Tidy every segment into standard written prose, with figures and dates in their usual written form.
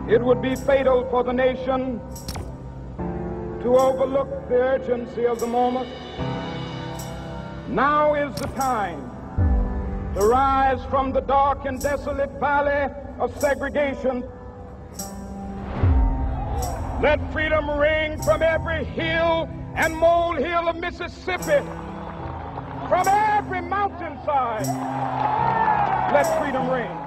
It would be fatal for the nation to overlook the urgency of the moment. Now is the time to rise from the dark and desolate valley of segregation. Let freedom ring from every hill and molehill of Mississippi, from every mountainside. Let freedom ring.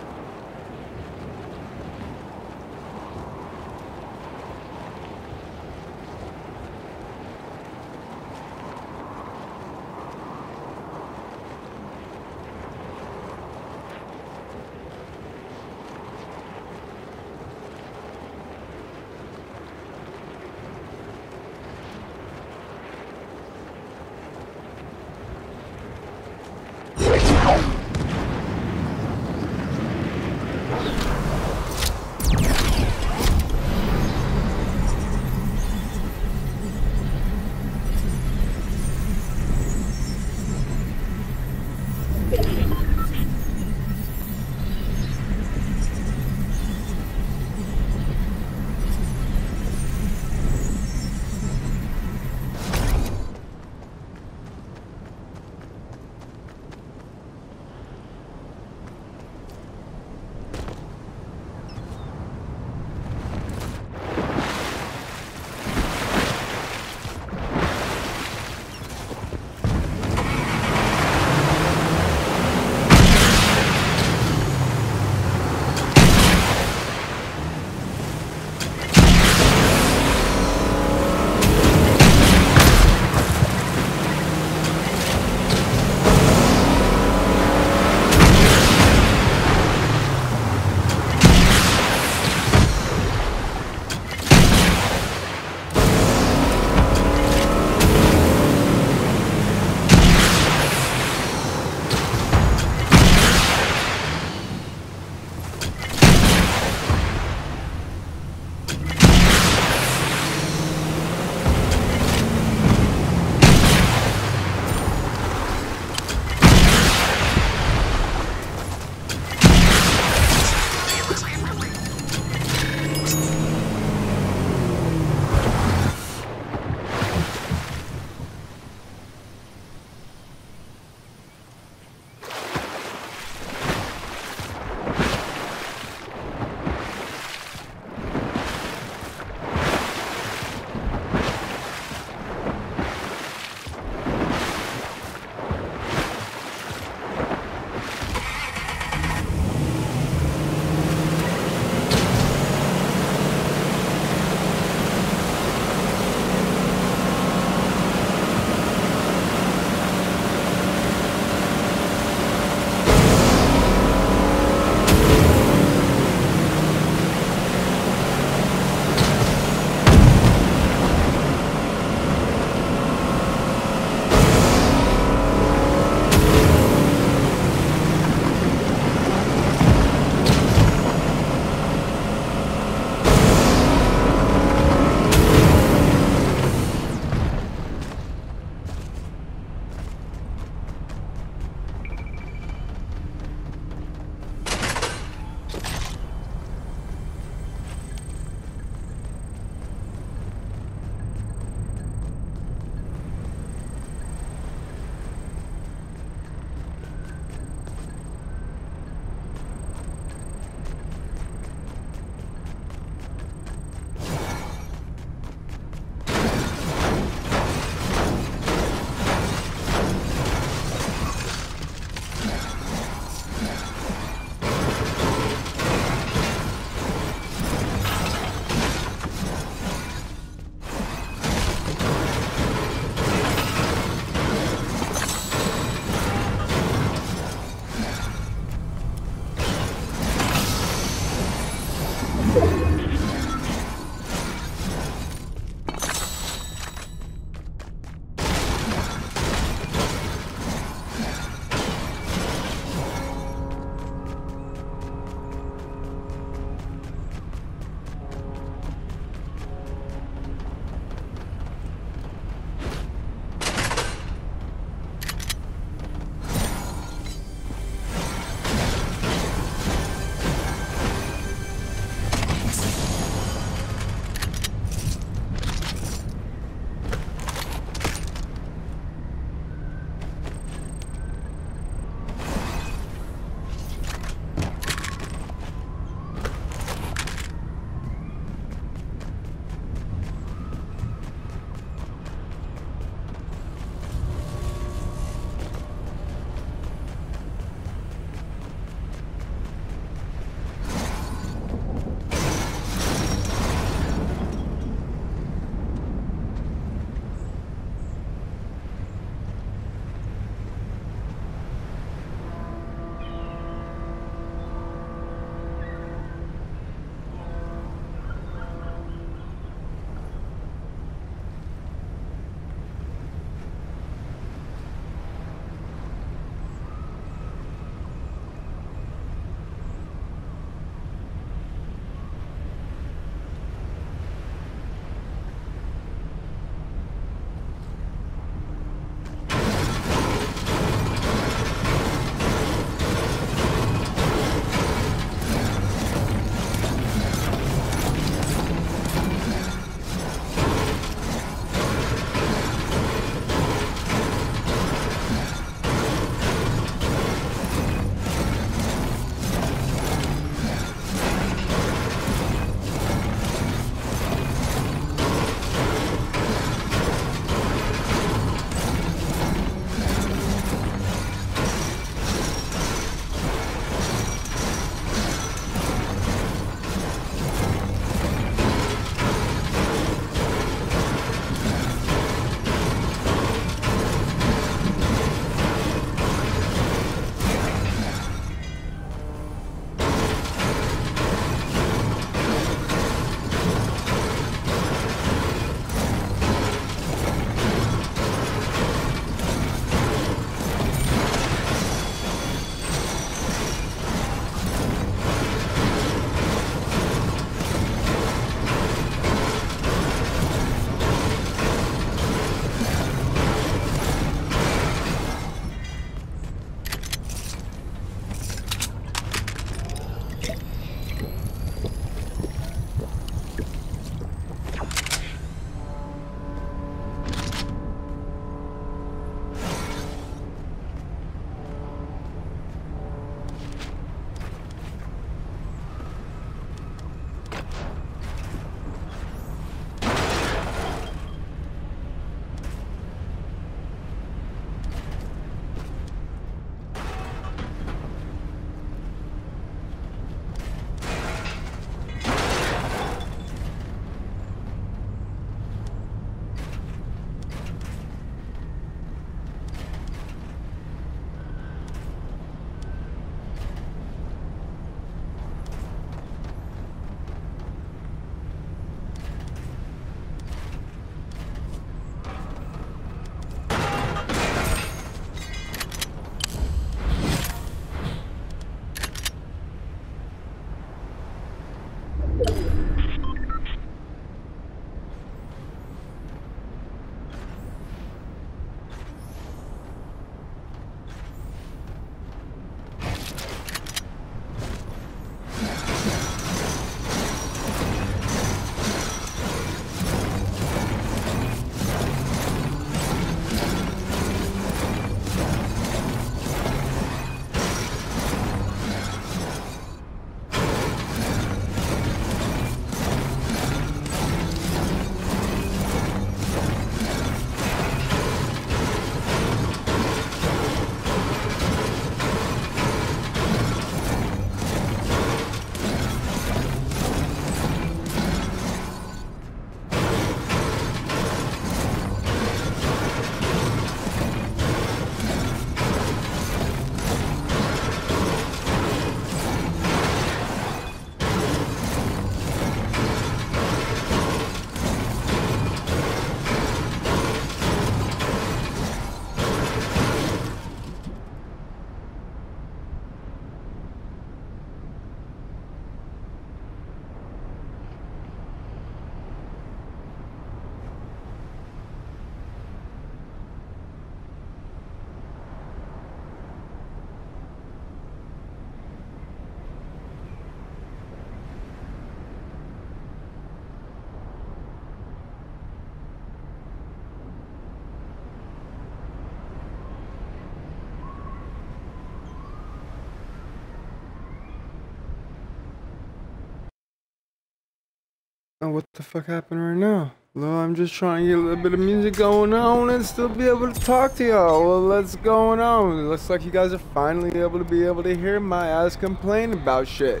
Oh, what the fuck happened right now? Well, I'm just trying to get a little bit of music going on and still be able to talk to y'all. Well, what's going on? It looks like you guys are finally able to hear my ass complain about shit.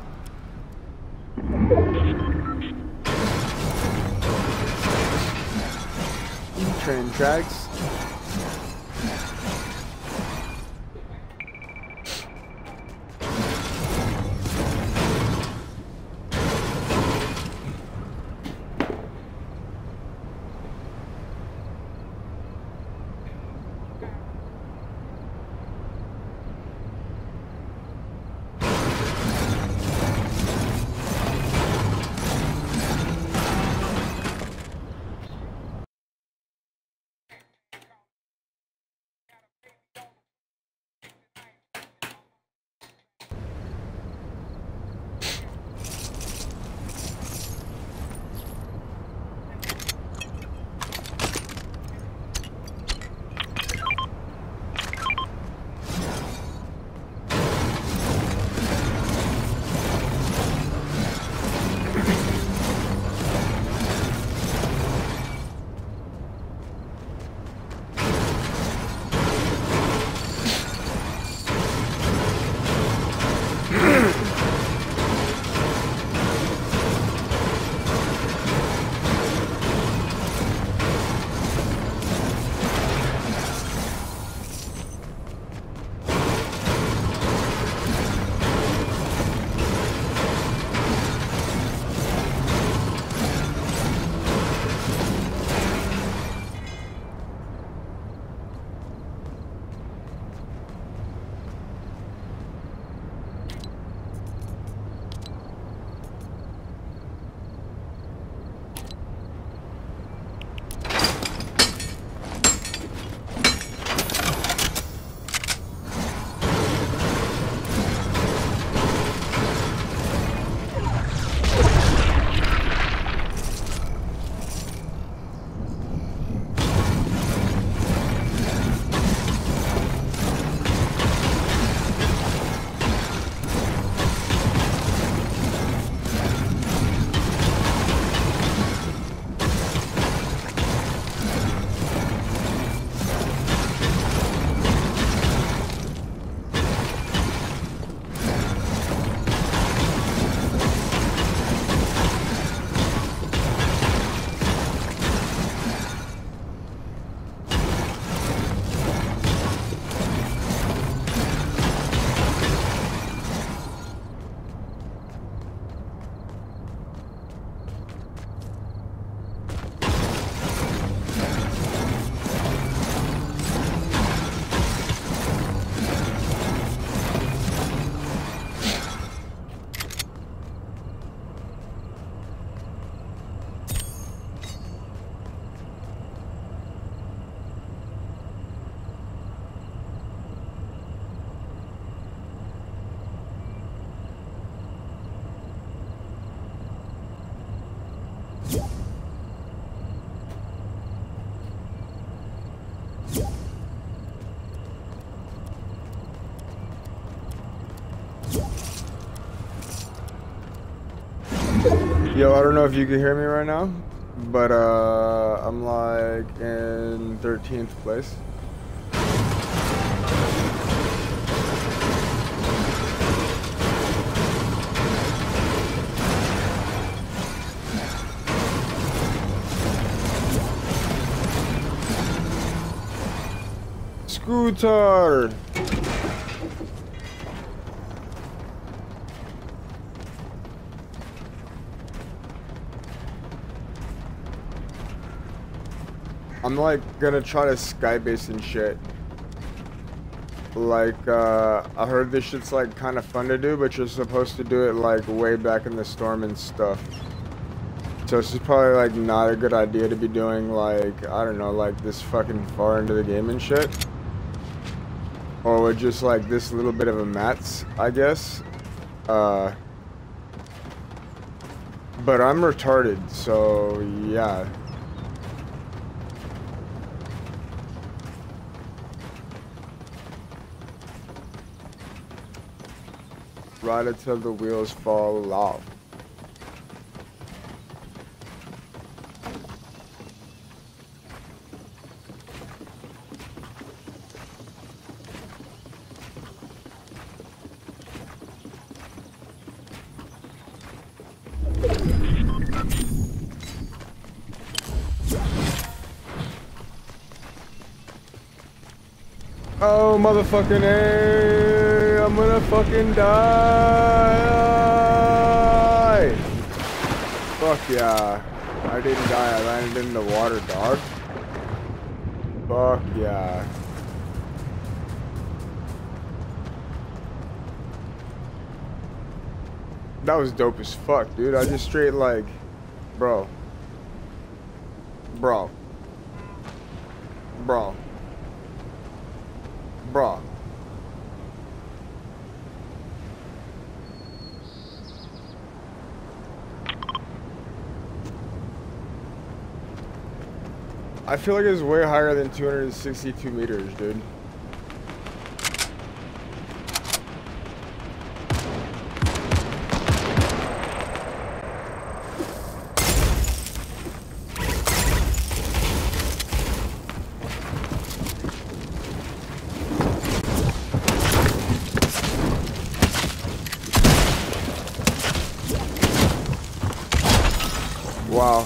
Train tracks. Yo, I don't know if you can hear me right now, but I'm like in 13th place. Scooter! I'm like gonna try to skybase and shit. Like, I heard this shit's like kind of fun to do, but you're supposed to do it like way back in the storm and stuff. So this is probably like not a good idea to be doing like, I don't know, like this fucking far into the game and shit. Or with just like this little bit of a mats, I guess. But I'm retarded, so yeah. Ride until the wheels fall off. Oh, motherfucking A. I'm gonna fucking die. Fuck yeah. I didn't die. I landed in the water, dog. Fuck yeah. That was dope as fuck, dude. I just straight like, bro. Bro. Bro. Bro. I feel like it's way higher than 262 meters, dude. Wow.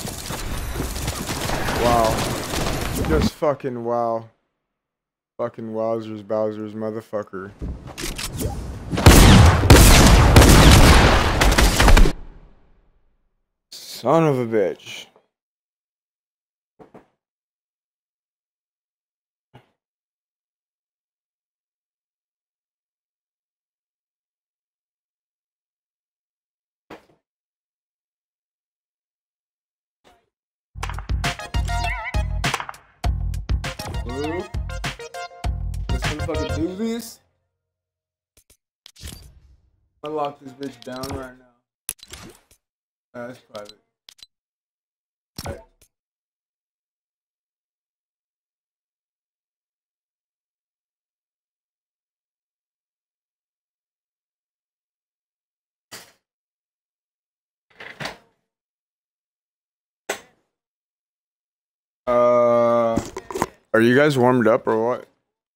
Wow. Just fucking wow. Fucking wowzers, Bowsers, motherfucker. Son of a bitch. Blue. Let's fucking do this. I lock this bitch down right now. That's private. Right. Are you guys warmed up or what?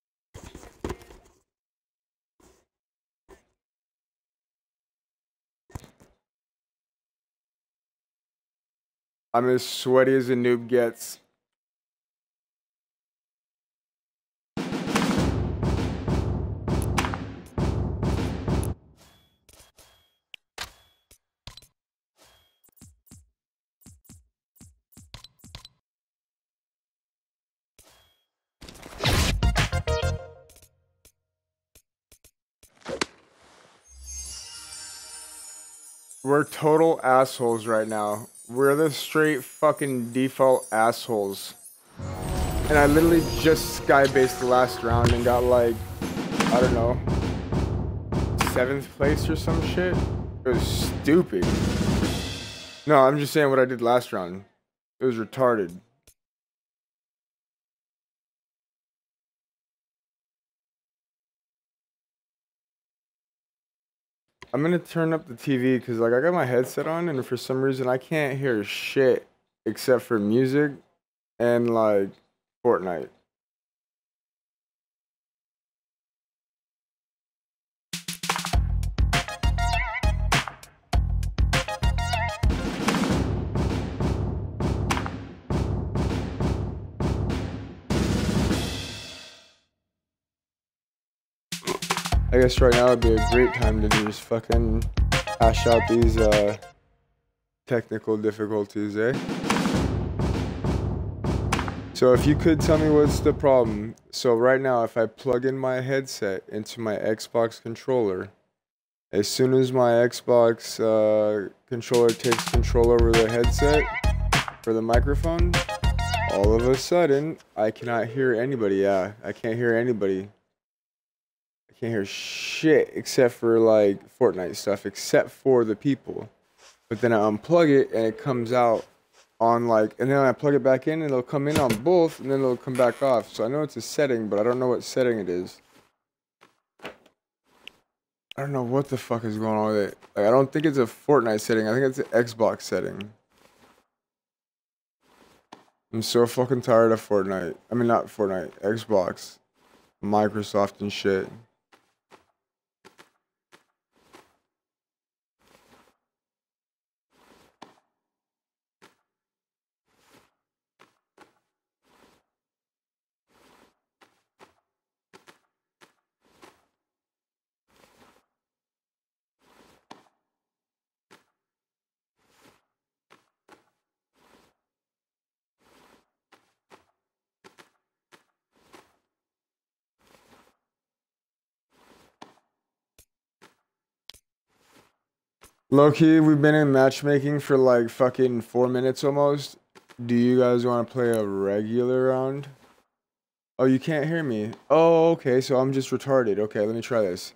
I'm as sweaty as a noob gets. We're total assholes right now. We're the straight fucking default assholes. And I literally just skybased the last round and got like, I don't know, 7th place or some shit. It was stupid. No, I'm just saying what I did last round. It was retarded. I'm gonna turn up the TV because like I got my headset on and for some reason I can't hear shit except for music and like Fortnite. I guess right now would be a great time to just fucking hash out these technical difficulties, eh? So if you could tell me what's the problem. So right now if I plug in my headset into my Xbox controller, as soon as my Xbox controller takes control over the headset for the microphone, all of a sudden I cannot hear anybody. Yeah, I can't hear anybody. Can't hear shit except for like Fortnite stuff, except for the people. But then I unplug it and it comes out on like, and then I plug it back in and it'll come in on both and then it'll come back off. So I know it's a setting, but I don't know what setting it is. I don't know what the fuck is going on with it. Like, I don't think it's a Fortnite setting. I think it's an Xbox setting. I'm so fucking tired of Fortnite. I mean, not Fortnite, Xbox, Microsoft and shit. Low key, we've been in matchmaking for like fucking 4 minutes almost. Do you guys want to play a regular round? Oh, you can't hear me. Oh, okay, so I'm just retarded. Okay, let me try this.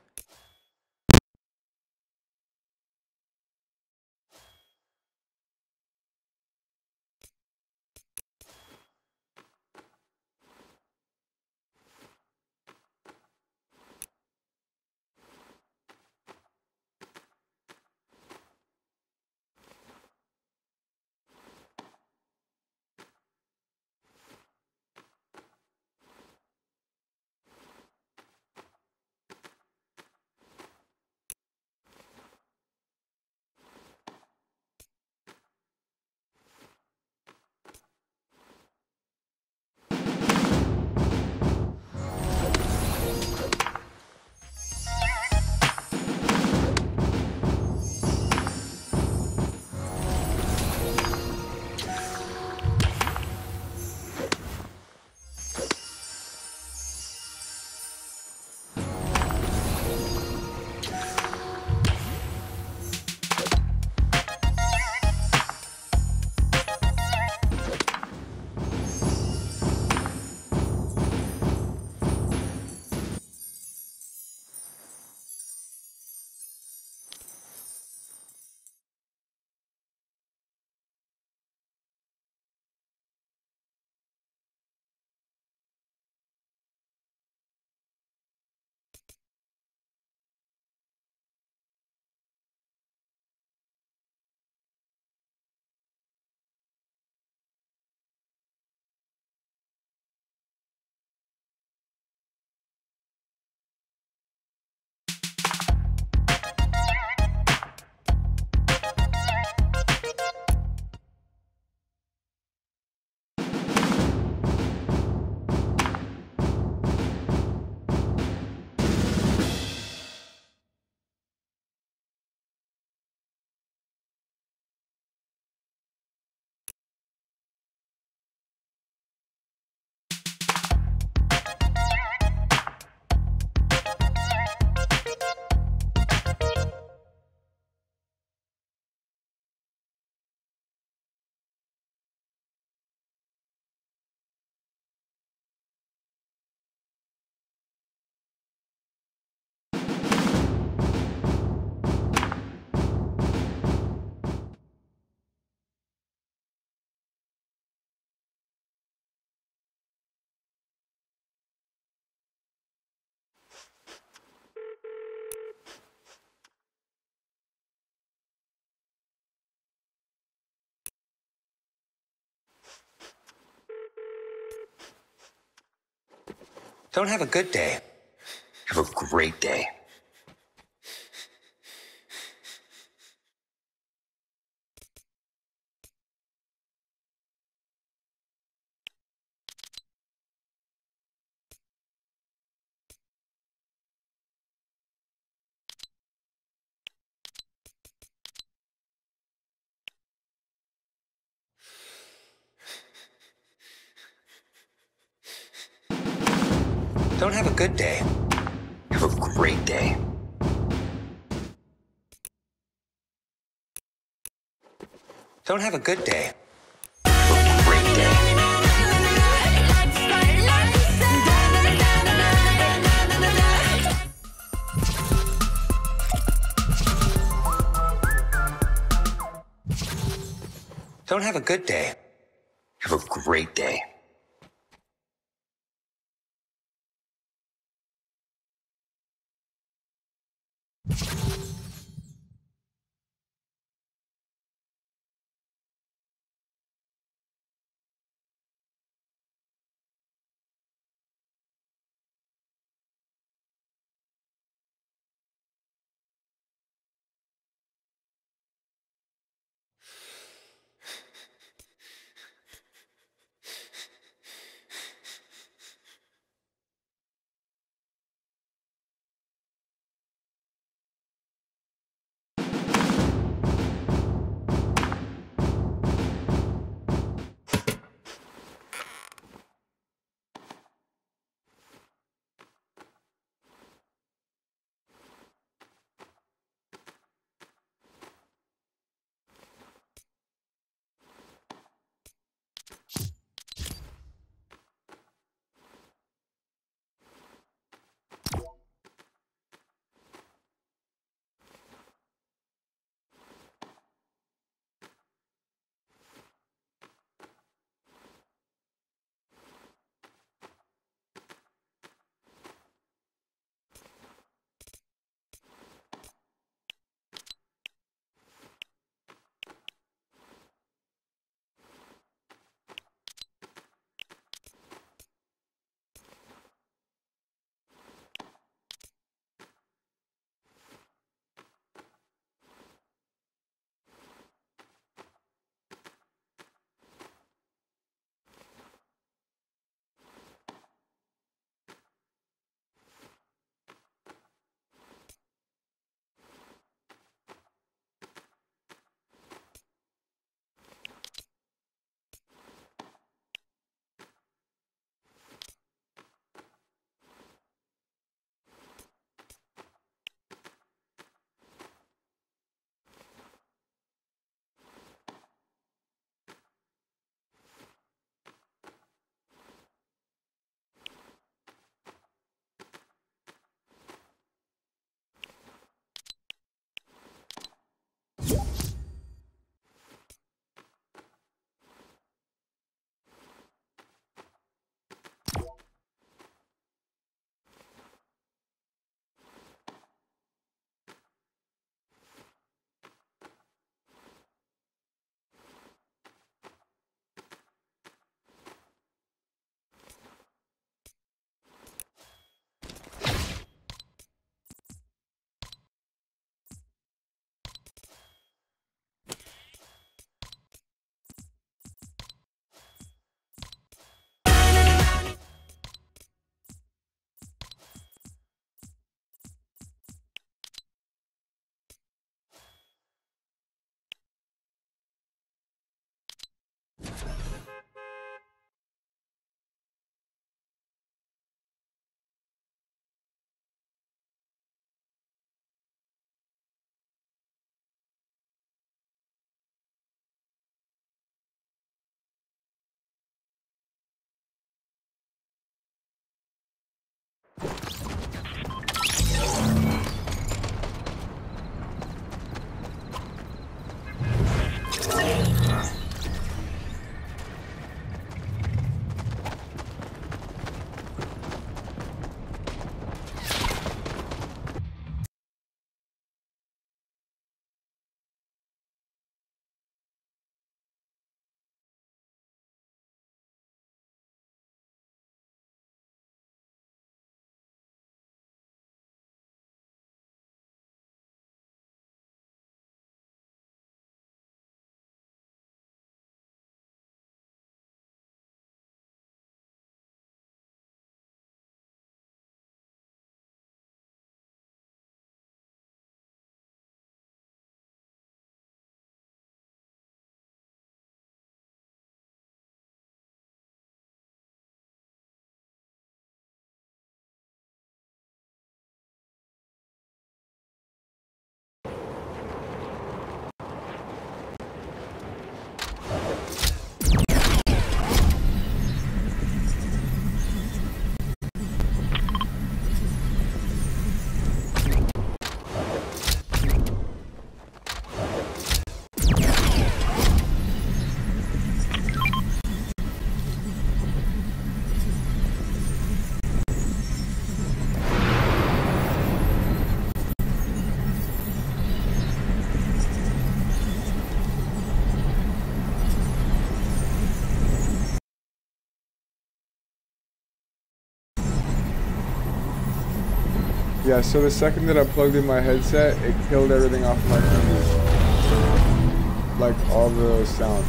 Don't have a good day. Have a great day. Don't have a good day. Have a great day. Don't have a good day. Have a great day. Don't have a good day. Have a great day. Yeah, so the second that I plugged in my headset, it killed everything off my TV. Like all the sound.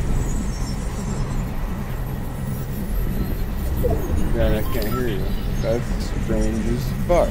Yeah, and I can't hear you. That's strange as fuck.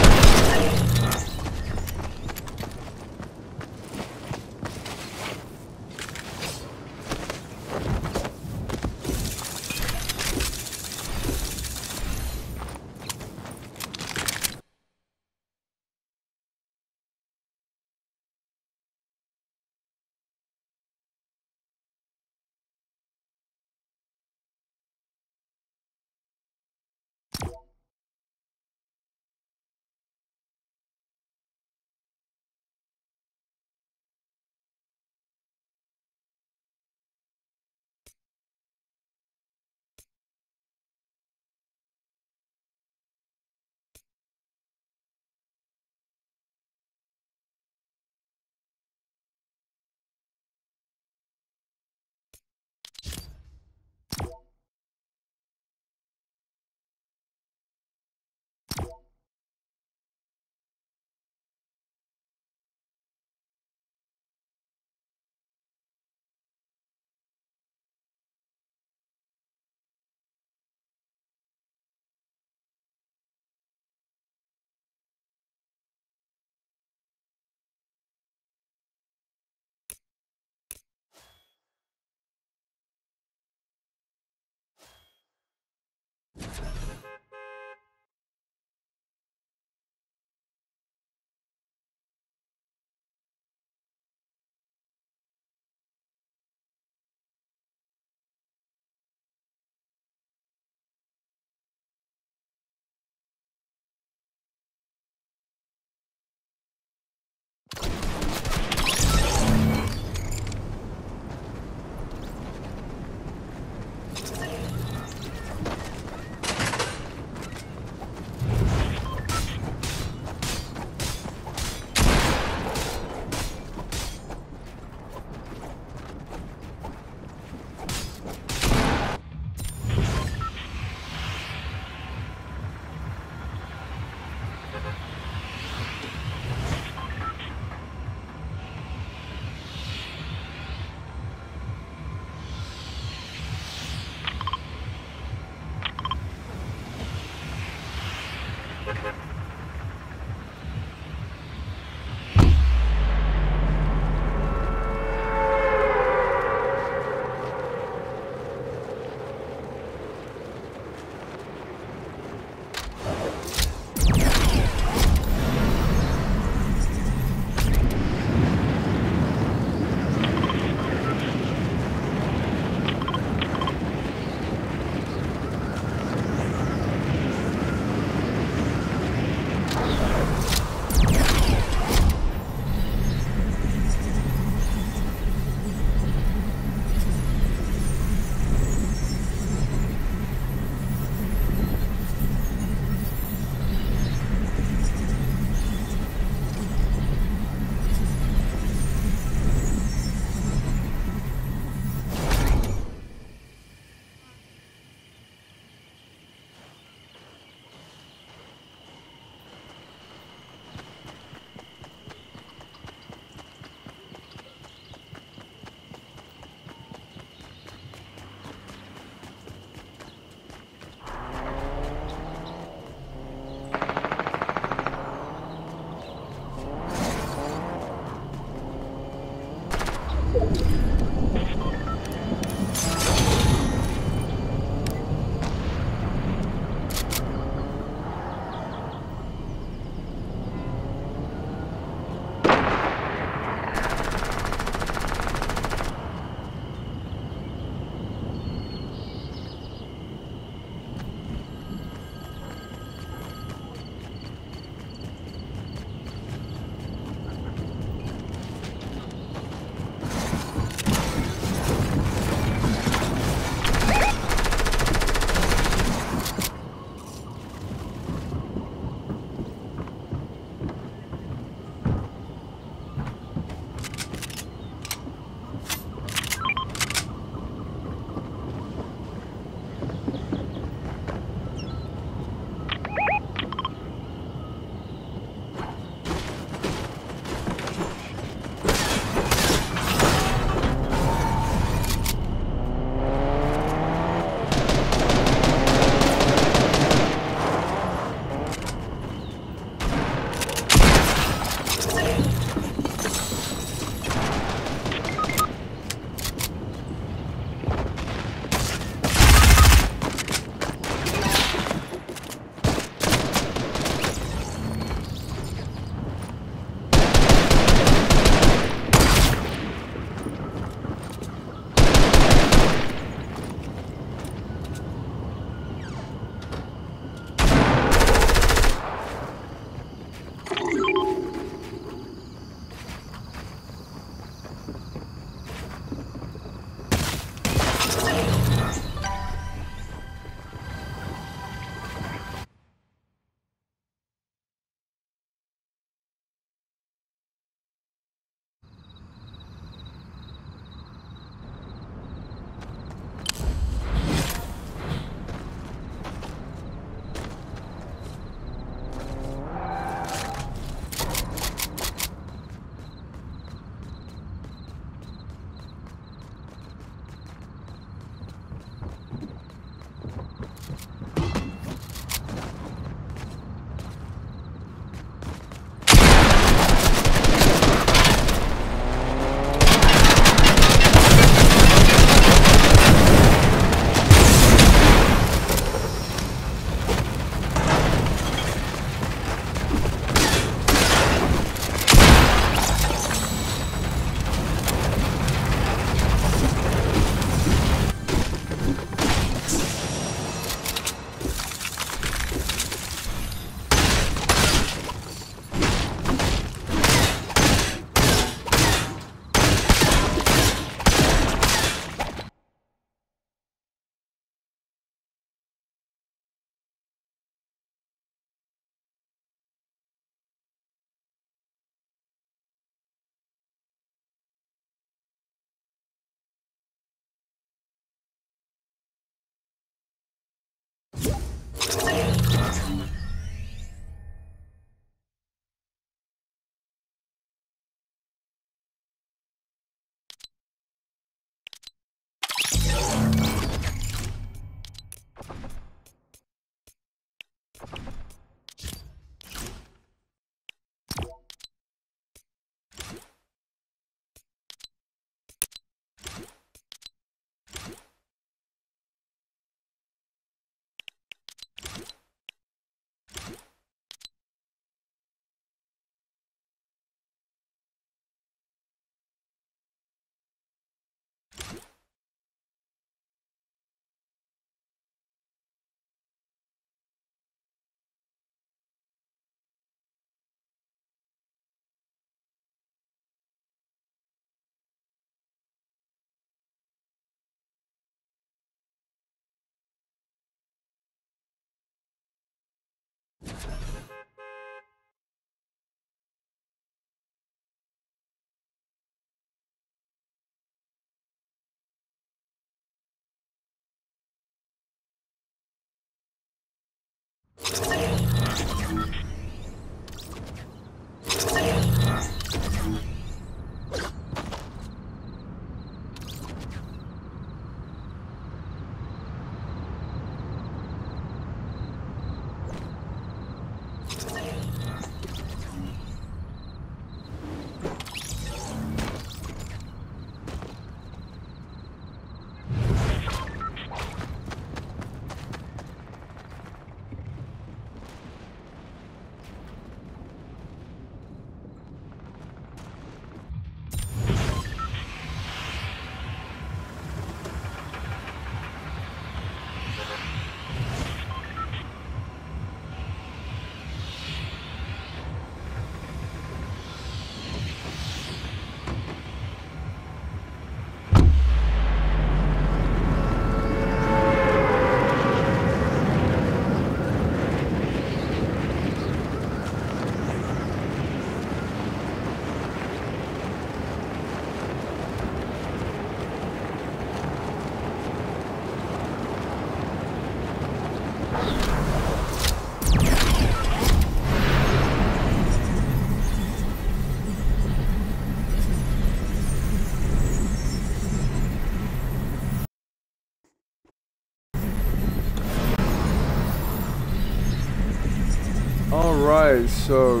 Alright, so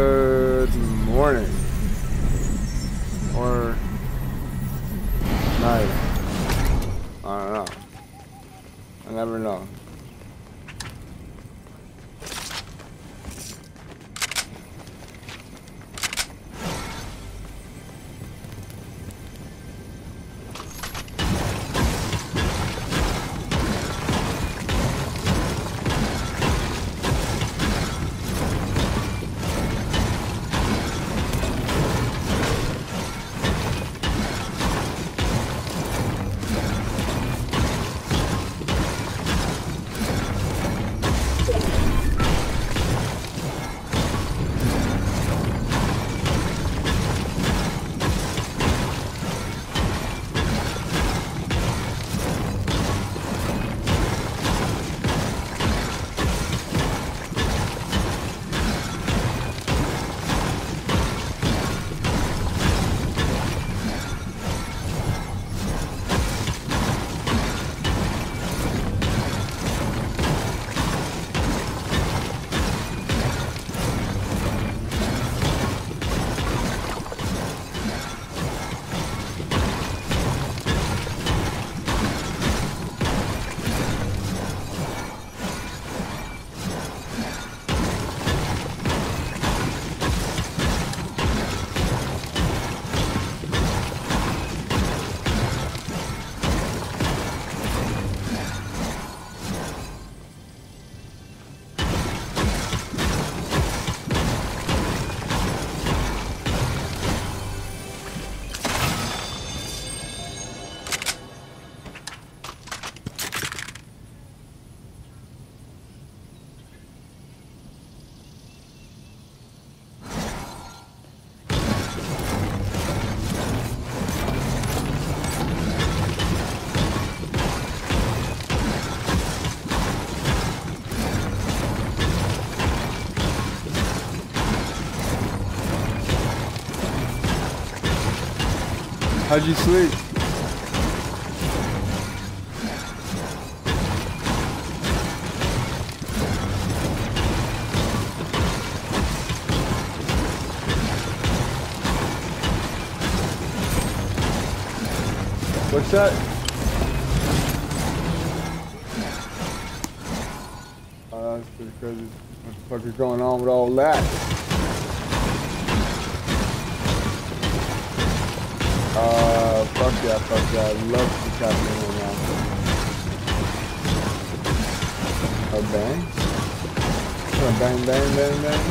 good morning. Or night. I don't know. I never know. How'd you sleep? What's that? Oh, that's pretty crazy. What the fuck is going on with all that? Fuck yeah. I love what's happening right now. A bang? Bang, bang, bang, bang.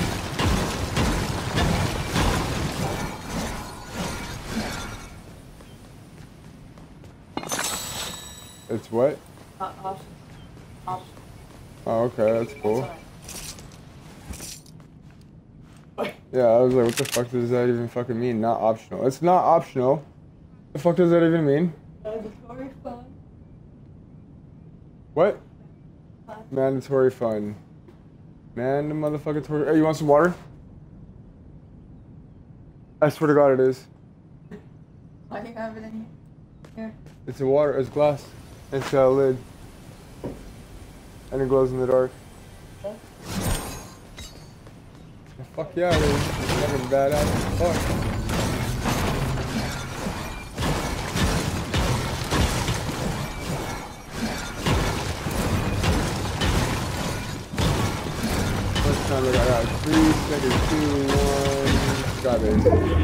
It's what? Option. Oh, okay, that's cool. Yeah, I was like, what the fuck does that even fucking mean? Not optional. It's not optional. The fuck does that even mean? Mandatory fun. What? Mandatory fun. Man, the motherfucking tory. Hey, you want some water? I swear to God it is. Why do you have it in here? It's a water, it's glass. It's got a lid. And it glows in the dark. Okay. Fuck yeah, it is. Fucking badass. Fuck. First time I got 3 seconds, 2, 1. Got it.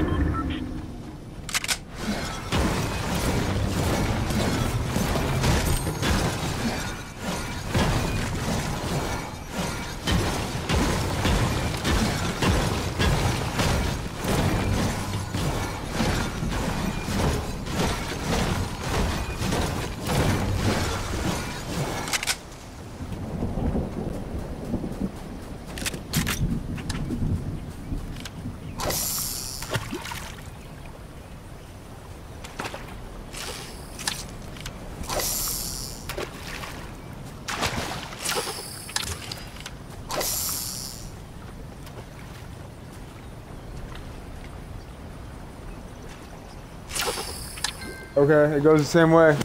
Okay, it goes the same way.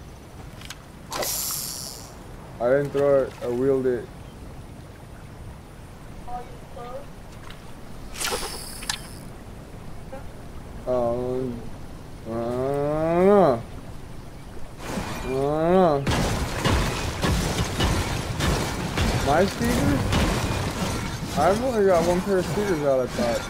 I didn't throw it, I wheeled it. I don't know. My speakers? I've only got 1 pair of speakers out, I thought.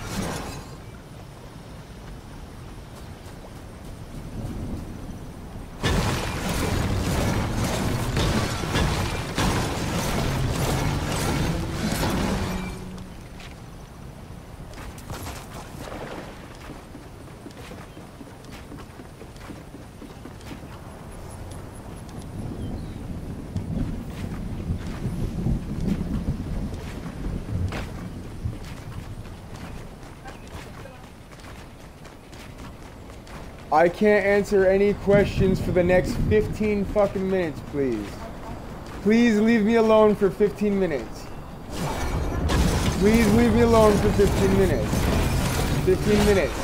I can't answer any questions for the next 15 fucking minutes, please. Please leave me alone for 15 minutes. Please leave me alone for 15 minutes. 15 minutes.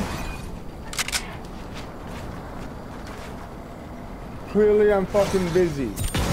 Clearly I'm fucking busy.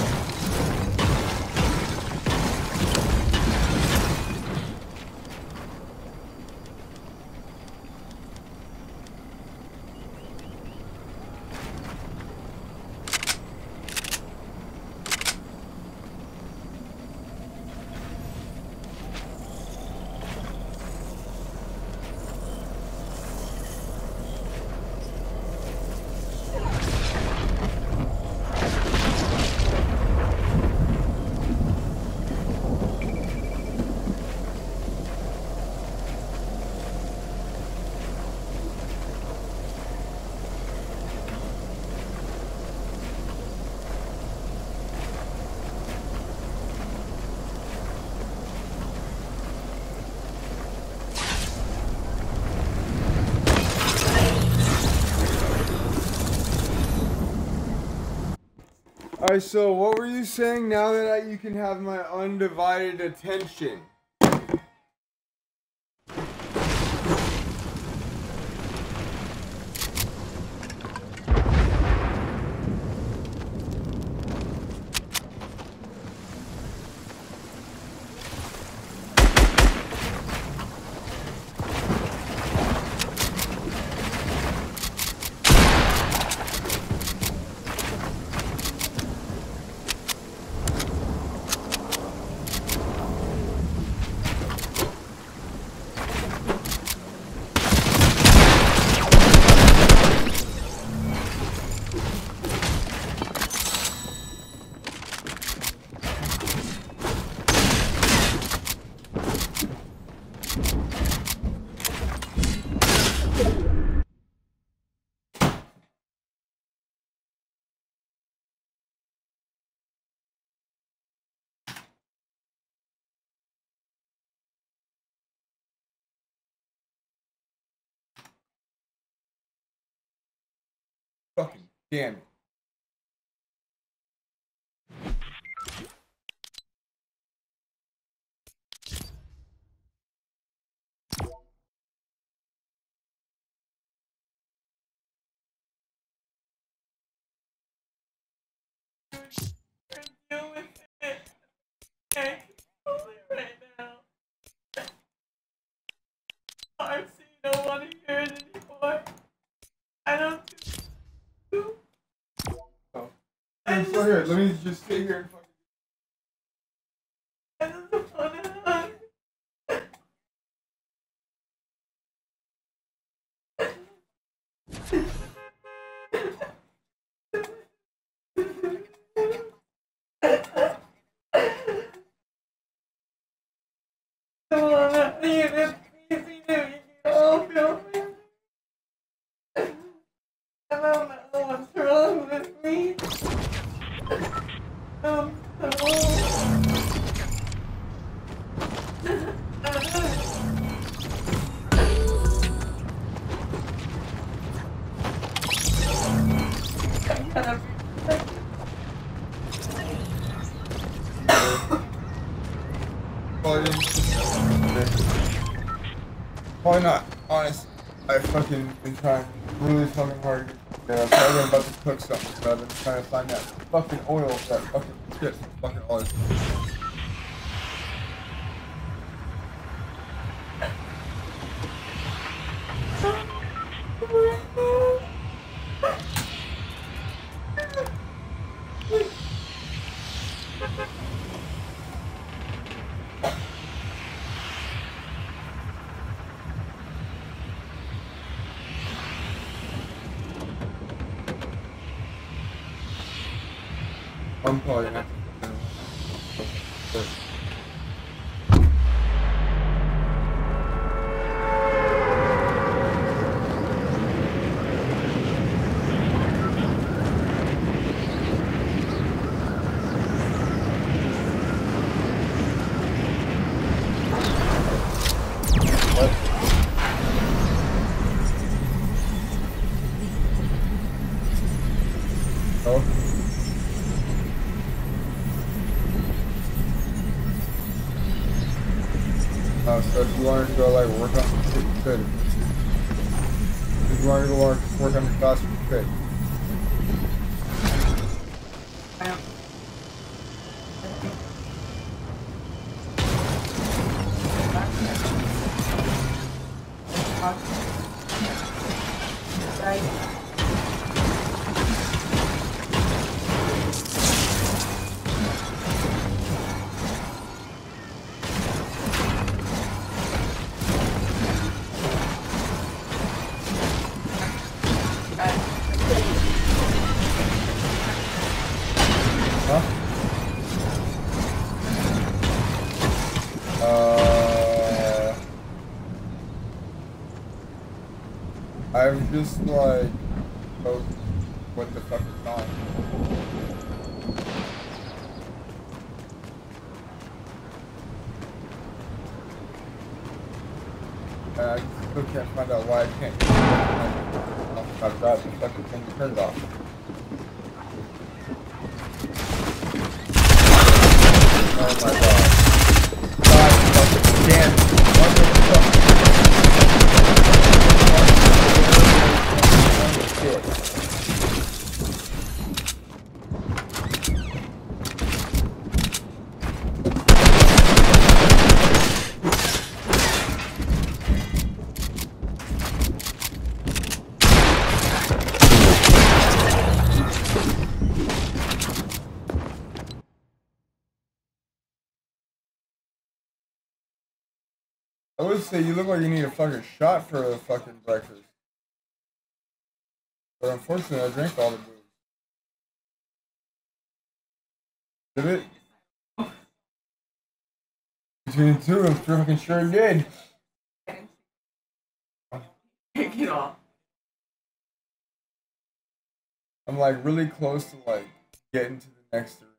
Alright, so what were you saying now that you can have my undivided attention? Damn it. Deal with it. Okay, hold it right now. RC, you don't want to hear it anymore. I don't do. Oh. So here, let me just sit here and fucking. I just want to hug. Come on, it's easy to you can all feel me. I don't know what's wrong with me. Probably not, honestly. I fucking been trying really fucking hard to get I'm probably about to cook something, but I've been trying to find that fucking oil, that fucking shit, fucking oil. I'm probably gonna have to. So if you wanted to go like work on some shit, you could. If you wanted to go work on your class, you could. I'm just like, oh, what the fuck is on? I still can't find out why I can't. I've got the fucking thing turned off. Oh my god. God fucking damn it. What the fuck? I would say you look like you need a fucking shot for a fucking breakfast. But unfortunately, I drank all the booze. Did it? Between the two, I'm fucking sure it did. Take it off. I'm like really close to like getting to the next three.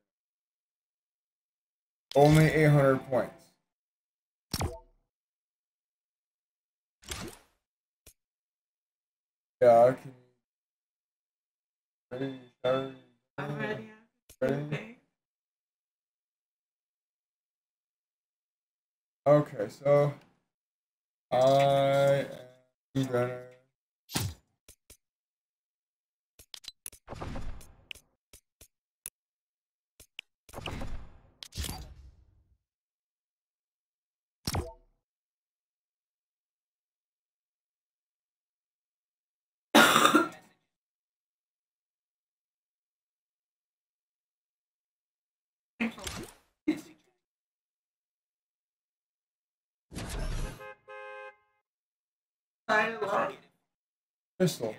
Only 800 points. Yeah, I can. Ready? I'm ready. Ready? Okay, so I am gonna. Pistol.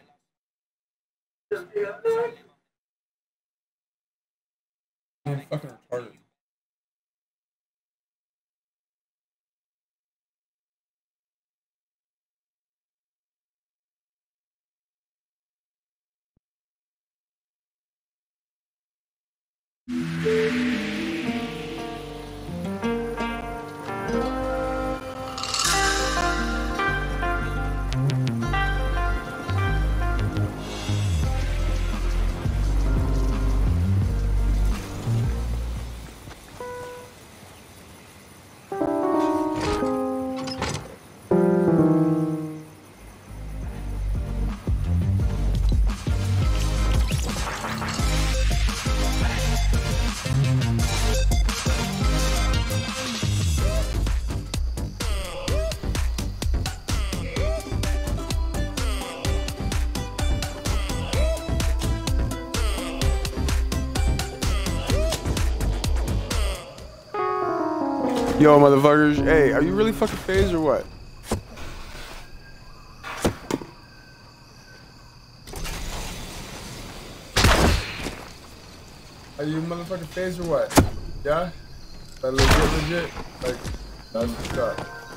I'm fucking retarded. Yo, motherfuckers. Hey, are you really fucking phased or what? Are you motherfucking phased or what? Yeah? That legit? Like, that's what's up.